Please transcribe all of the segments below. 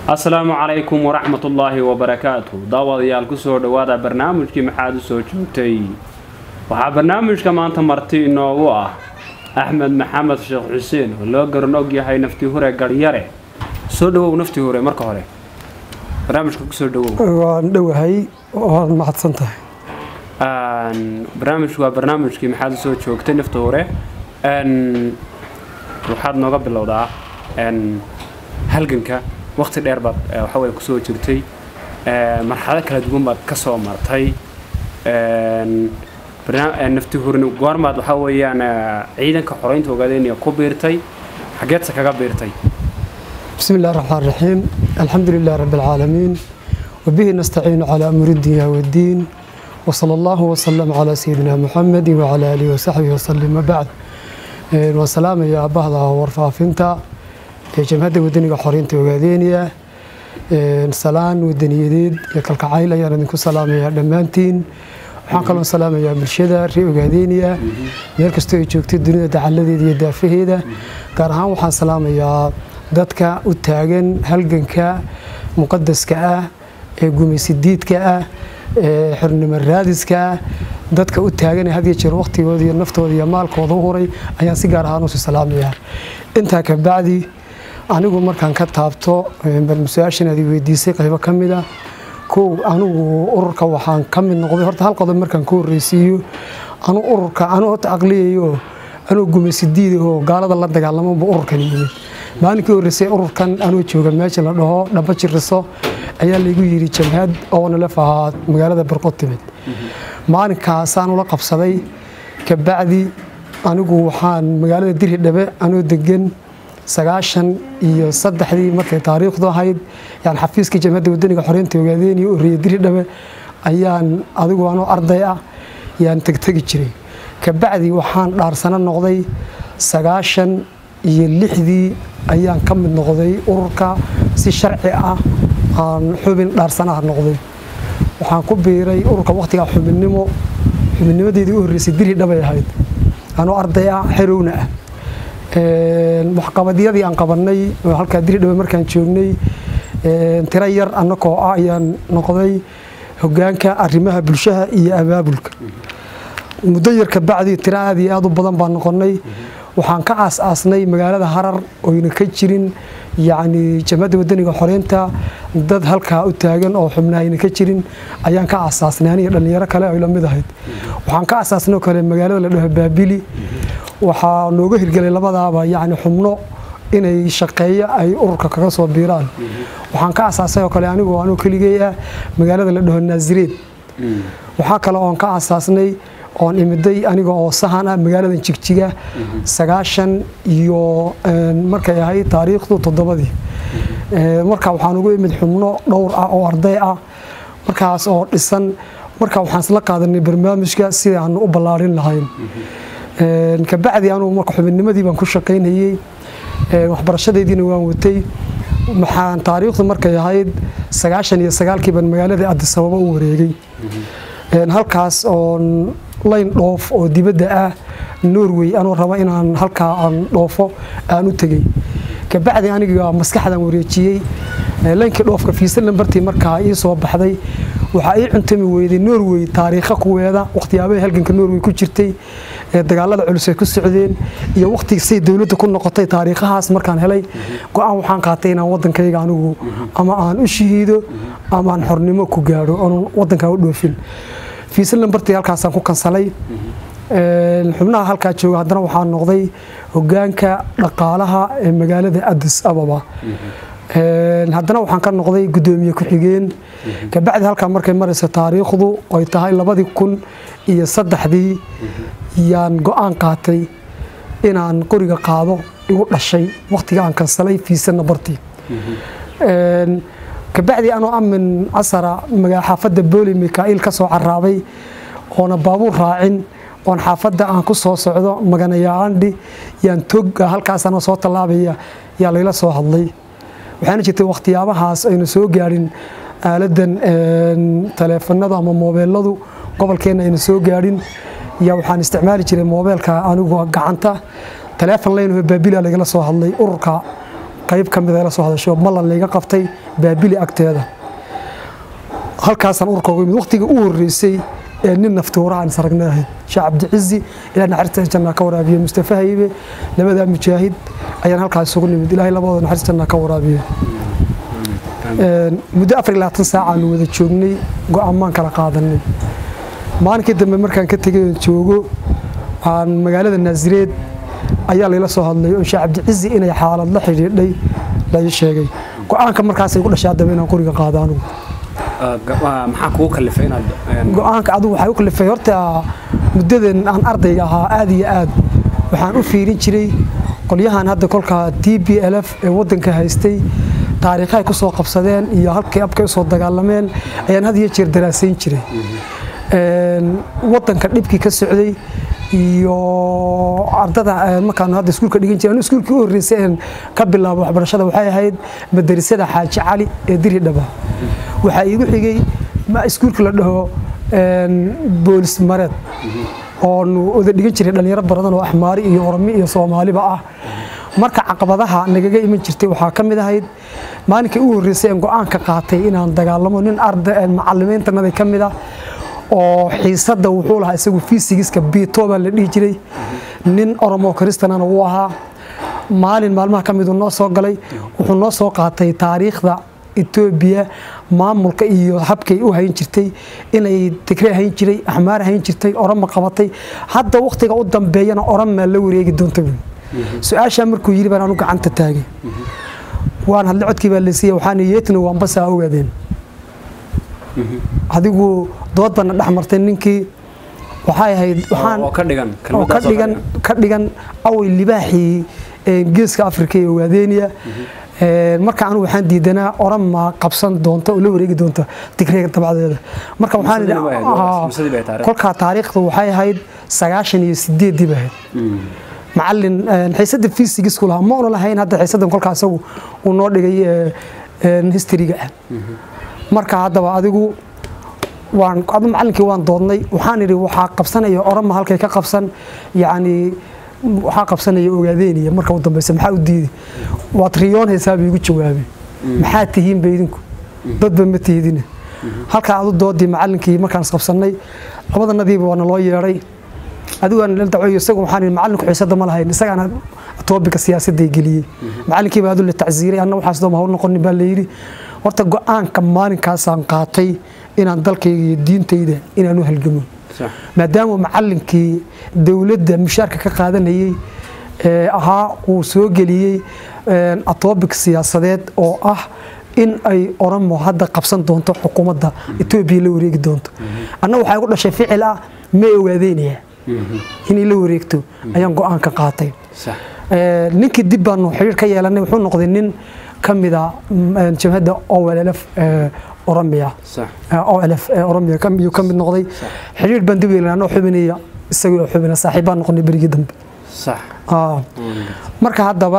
السلام عليكم ورحمة الله وبركاته. داوديال كسو دوادا برنامجكي maxaad u soo joogtay. Waxa barnaamijka maanta marti inoogu ah Axmed Maxamed Sheekh Xuseen oo loo garanog yahay naftii hore garyare. Soo dhawow naftii hore marka hore. Barnaamijka ku soo dhawow. Waan dhawahay oo mahadsantahay. Barnaamijku waa barnaamijkii maxaad u soo joogtay naftii hore. Waxaad nooga bilowdaa halganka waqti dheer baad waxa way ku soo jirtay marxalad kala duwan baad ka soo martay naftii horna goormaad waxa weeyaan ciidanka xoreynta ogaadeen ku biirtay xageed kaga biirtay bismillaahir rahmaanir rahiim alxamdulillaahi rabbil caalamiin وبه نستعين على أمور الدنيا والدين وصلى الله وسلم على سيدنا محمد وعلى آله وصحبه وسلم وبعد والسلام يا بهذا ورفافنتا جمهد ودنيا حرينتي وغادينيا سلام ودنيديد يا كالكعيل يا ندنكو سلام يا دمانتين waxaan kaloo salaamayaa bulshada reer Ogaadeniya meel kasta ay joogtay dunida dacaladeeda iyo daafaheeda gaar ahaan waxaan salaamayaa dadka u taagan halganka muqaddaska ah ee gumeysidiidka ah ee xornimo raadiska dadka u taagan had iyo jeer waqtigooda iyo naftooda iyo maalkooda u horay ayaan si gaar ahaan u salaamayaa inta ka bacdi anigu markaan ka taabto barnaamijyada weydiisay qaybo kamid ah anigu ururka waxaan ka mid noqday horta hal qodob markaan ku horeysiiyo ururka aqliyeeyo gumeysidiid oo gaalada la dagaalamo ururkan yimid maalinkii horeysay ururkan jooga meesha la dhaho dhaba jiriso ayaa lagu yiri jamhad oo la fahaa magaalada Barqotimid maalinkaas aan la qabsaday ka bacdi anigu waxaan magaalada Diridhabe degan 93 markay taariikhdu ahayd yaan xafiiska jamhadda wadaniga xoreynta Ogaadeniya oo Diridhabe ayaan adigu arday ah yaan tagtagi jiray ka bacdi waxaan dhaarsana noqday 96 ayaan ka mid noqday ururka si sharci ah aan xubin dhaarsana noqday waxaan ku biiray ururka waqtiga xubinnimadeedii u horeysay Diridhabe ahayd arday ah xirowna ah waxqabadyadii aan qabanay halka Diridhabe markaan joognay tira yar anakoo ayaan noqday hoggaanka arrimaha bulshada iyo abaabulka muddo yar ka bacdi tira aad iyo aad u badan baan noqonay waxaan ka aasnay magaalada Harar oo ina ka jirin yaani jamhadda wadaniga xoreynta dad halka u taagan oo xubnaayna ka jirin ayaan ka aasnay aniga dhalinyaro kale oo la mid ahayd waxaan ka aasnay kale magaalada la dhaho Baabili waxaa nooga hirgalay labadaaba yaani xubno inay shaqeeyo ay ururka kaga soo biiraan waxaan ka asaasay kale anigu kaligay magaalada la dhaho Naasireed waxa kale oo ka asaasnay oon imiday aniga oo sahan ah magaalada Jigjiga 90 iyo markay ahayd taariikhdu 7 marka waxaan ugu imid xubno dhowr ah oo arday ah markaas oo dhisan marka waxaan isla qaadanay barnaamijka si aan u balaarin lahayn ka bacdi marka xubinnimadii baan ku shaqeynayay waxbarashadeedina waan watay maxaan taariikhdu markay ahayd 99 baan magaalada Addis Ababa u wareegay halkaas oo line dhoof oo dibadda ah Norway raba inaan halka aan dhoofo aan u tagay ka bacdi aniga maskaxdan wareejiyay line dhoofka fiisa lambartii markaa ii soo baxday waxa ay cuntami weyday Norway taariikha kuweeda waqtiyaabay halganka Norway ku jirtay dagaalada culus ee ku socdeen iyo waqtigiisay dawladda ku noqotay taariikhahaas markaan helay go'aan waxaan qaatay inaan wadankayga anigu ama aan u shahiido ama aan xornimo ku gaaro oo wadanka u dhoofin fiisa lambartii halkaas aan ku kansalay xubnaha halka jooga haddana waxaan noqday hoggaanka dhaqaalaha ee magaalada Addis Ababa haddana waxaan ka noqday gudoomiye ku xigeen ka bacdi halka markay marayso taariikhdu ay tahay 2003 yaan go'aan qaatay inaan qoriga qaado igu dhashay waqtiga aan kansalay fiisa lambartii ka bacdi amin asara xaafadda Booli Mikail ka soo caraabay oo baabuur raacin oo xaafadda aan ku soo socdo maganayaandhi yaan tog halkaas aan soo talaabaya yaa layla soo hadlay waxaan jirtay waqtiyaabahaas aynu soo gaarin aaladan taleefanada ama moobiladu gobolkeena aynu soo gaarin yaa waxaan isticmaali jiray moobilka anigu gacanta taleefan leen oo Baabila laga soo hadlay ururka qayb ka mid ah la soo hadasho malan layga qabtay baabili agteeda halkaasaan urkooga yimid waqtiga u horeysay ee nin naftuura aan saragnahay Sheekh Cabdi Cizi ilaa naxariista janna ka waraabiyo Mustafa Haybe labada mujaahid ayaan halkaas ugu nimid ilaahay labadooda naxariista janna ka waraabiyo muddo 24 saac aan wada joognay go'aamaan kala qaadanay maalinkii dambe markaan ka tagay joogo aan magaalada Naasireed ayaa la soo hadlay oo Sheekh Cabdi Cizi inay xaalad la xiriirdhay la sheegay go'aanka markaas ay ku dhashay daba inaan qoriga qaadano maxaa kugu kalifay inaad go'aanka adigu waxa uu kalifay horta muddadan aan ardayga ahaa aad iyo aad waxaan u fiirin jiray qolyahan hadda kolka TPLF ee wadanka haystay taariikhay ku soo qabsadeen iyo halkii abkay soo dagaalameen ayaan had iyo jeer daraasayn jiray wadanka dhibkii ka socday iyo ardada markaan hadda iskuulka dhigan jiray iskuulkii u horeysay ka bilaabo waxbarashada waxay ahayd madrasada Xaaji Cali ee Diridhaba waxa igu xigay ma iskuulka la dhaho boolis mareed oo wada dhigan jiray dhalinyaro badan oo Axmaari iyo Oromo iyo Soomaaliba ah marka caqabadaha nagaga iman jirtay waxa kamid ahayd maalintii u horeysay aan go'aan ka qaatay inaan dagaalamo nin arday macallimiintanada kamid ah oo xiisada wuxuu lahaa isagu physics-ka B2 la dhigi jiray nin Oromo Kristaanana uu ahaa maalmaha kamid uu noo soo galay wuxuu noo soo qaatay taariikhda Ethiopia maamulka iyo habkay u hayn jirtay inay Tigray hayn jiray Axmaar hayn jirtay Oromo qabatay hadda waqtiga u dambeeyana Oromo la wareegi doonto su'aasha markuu yiri baan anu gacanta taagay waan hadla codkii baa la siiyay waxaan yeetno waan bas ogaadeen adigu dood bana dhaxmartay ninkii waxay ahayd waxaan ka dhigan away libaaxi geeska Afrika ee Ogaadeniya marka aanu waxaan diidanaa Oromo qabsan doonto oo la wareegi doonto Tigray tabcadeeda marka waxaan kolka taariikhdu waxay ahayd 98 baa macallin xiisada physics kula ma oo lahayn hadda xiisadan kolkaas uu noo dhigay history-ga marka hadaba adigu waan macallinkii waan doodnay waxaan iri waxa qabsanaya Oromo halkay ka qabsan yaani waxa qabsanaya Ogaadeniya marka u dambeysay maxaa u diiday waa triyon hisaab igu jawaabay maxaa tihiin beedinku dad ba ma tihiin halka aad u doodii macallinkii markaan qabsanay labada nadiib waana loo yeeray adigu aan la dacweeyo isagu waxaan macallinku xiisada ma lahayn isagana topic siyaasadda geliyay macallinkii baa uu la tacsiiray anna waxa soo ma noqon baa la yiri horta go'aanka maalinkaas aan qaatay inaan dalkayga iyo diintayda inaan u halgamo maadaama macallinkii dawladda mushaarka ka qaadanayay ahaa uu soo geliyay topic siyaasadeed oo ah in ay Oromo hadda qabsan doonto xukuumadda Ethiopia la wareegi doonto anna waxa ugu dhashay ficil ah ma Ogaadeniya in la wareegto ayaan go'aan ka qaatay ninkii dib baan xiriir ka yeelanay wuxuu noqday nin kamida jabhada OLF Oromiya OLF Oromiya kamid noqday xiriir baan dib yeelanay xubinaya isagoo xubina saaxiibaan noqonay berigi dambe صح marka hadaba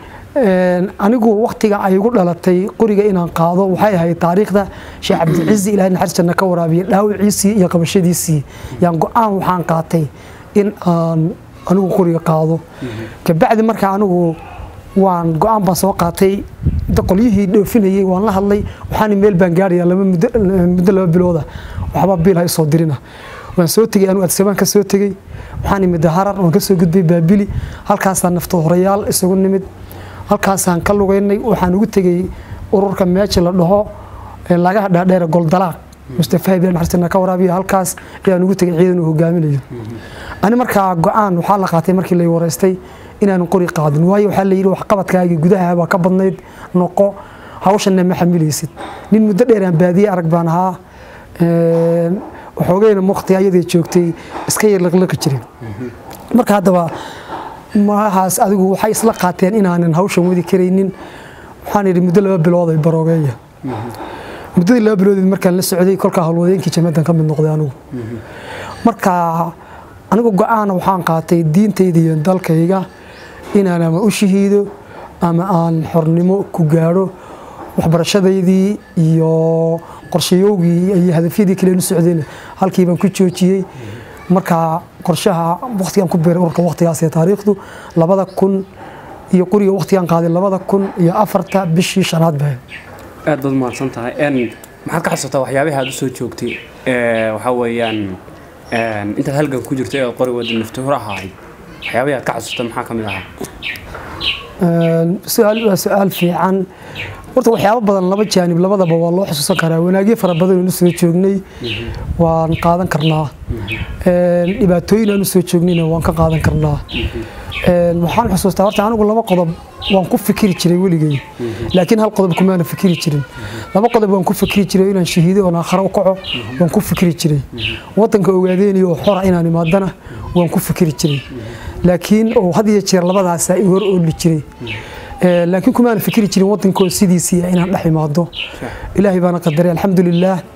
anigu waqtiga ay ugu dhalatay qoriga inaan qaado waxay ahayd taariikhda Sheekh Cabdi Cizi ilaahay naxariista ka waraabiyo dhaawiciisii iyo qabashadiisii yaan go'aan waxaan qaatay in aan anigu qoriga qaado ka bacdi marka anigu waan go'aan baan soo qaatay qolyihii dhoofinayay waan la hadlay waxaan meel baan gaariyaa muddo 2 bilooda waxba biil hay soo dirina waan soo tagay anu adsabaan ka soo tagay waxaan imid Harar oo ka soo gudbay Baabili halkaas aan nafto horeyaal isugu nimid halkaas aan ka lugeynay waxaan ugu tagay ururka meesha la dhaho laga dhaadheer Goldalaaq Mustafa Haybe naxariista ka waraabiyo halkaas ayaan ugu tagay ciidan uu hogaaminayo ani marka go'aan waxa la qaatay markii la wareystay inaan qori qaadin waayo waxa la yiri wax qabadkaaga gudaha baa ka badnayd noqo hawshan ma xamilaysid nin muddo dheer aan baadiye arag baan ahaa waxoogayna waqtiyadii joogtay iska yar laqlaq jirin marka hadaba maahaas adigu waxay isla qaateen inaanan hawshan wadi kareynin waxaan yiri muddo 2 bilood ay baroogeeya muddadii 2 bilood markaan la socday kolka hawlwadeenkii jamadan ka mid noqday anigu marka anigu go'aan waxaan qaatay diintayda iyo dalkayga inaan ama u shahiido ama aan xornimo ku gaaro waxbarashadeedii iyo qorshayowgii iyo hadafyadii kale u socdeen halkii baan ku joojiyay marka qorshaha waqtigan ku beeray ururka waqtigaas ee taariikhdu iyo qoriga waqtigan qaaday 2004 bishii shanaad baa aad baad mahadsan tahay maxaad ka xasuutaa waxyaabaha aad u soo joogtay waxa weeyaan intaad halgan ku jirtay ee qoriga wada naftuuraha ahayd waxyaabaha aad ka xasuutaa maxaa kamid ahaa su'aal fiican horta waxyaabo badan laba jaanib labadaba waa loo xusuusan karaa wanaagyo fara badan oo soo joognay waan qaadan karnaa dhibaatooyin aan soo joognayna waan ka qaadan karnaa waxaan xusuustaa horta anigu laba qodob waan ku fikiri jiray weligay laakiin hal qodob kuma aan fikiri jirin laba qodob waan ku fikiri jiray inaan shahiido oo aakhiro u kaco waan ku fikiri jiray wadanka ogaadeenay oo xor inaan imaadana waan ku fikiri jiray laakiin oo had iyo jeer labadaas ay hor ooli jiray laakiin kuma aan fikiri jirin wadanka sidiisii inaan dhex imaado ilaahay baana qadaray alxamdulillah